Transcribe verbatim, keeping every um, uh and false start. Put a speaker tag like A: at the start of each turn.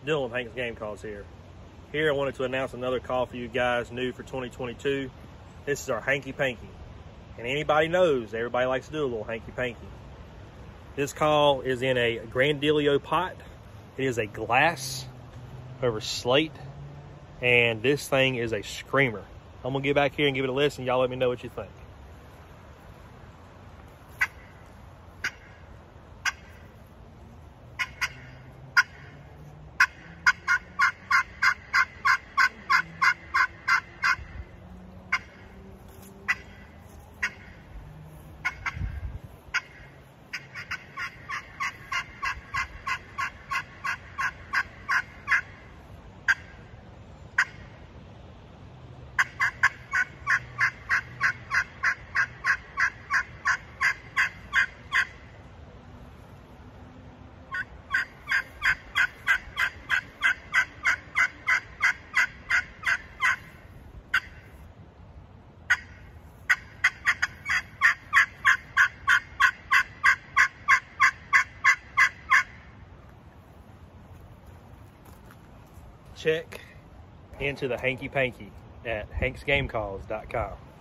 A: Dylan with Hank's Game Calls here. Here I wanted to announce another call for you guys new for twenty twenty-two. This is our Hanky Panky. And anybody knows, everybody likes to do a little Hanky Panky. This call is in a Granadillo pot. It is a glass over slate. And this thing is a screamer. I'm gonna get back here and give it a listen. Y'all let me know what you think. Check into the Hanky Panky at hanks game calls dot com.